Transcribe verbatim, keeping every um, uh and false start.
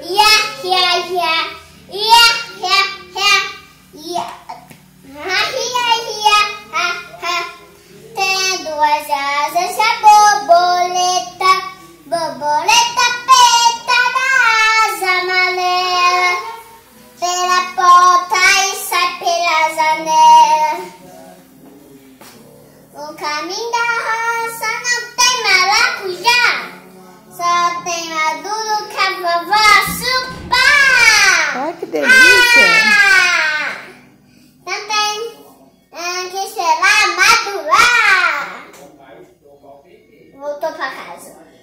ia, ia, ia, ia, ia, ia, ia, ia, tem duas asas a borboleta, borboleta preta da asa amarela, pela porta e sai pela janela. O caminho da roça não tem maracujá, só tem maduro que a vovó chupar. Ai, que delícia! Ah, não tem ah, que esperar madurar. Voltou pra casa.